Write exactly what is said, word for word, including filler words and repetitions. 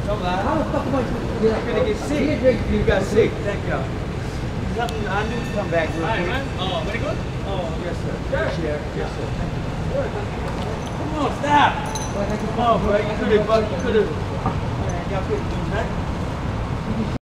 Don't lie. How the fuck am I supposed to get up? You're gonna get sick. You got sick. Thank you. Something I knew to come back real quick. Man. Oh, very good. Oh, yes, sir. Yes, sir. Yes, sir. Come on, stop. Come on, bro. You could have, you could have. Y'all couldn't do nothing.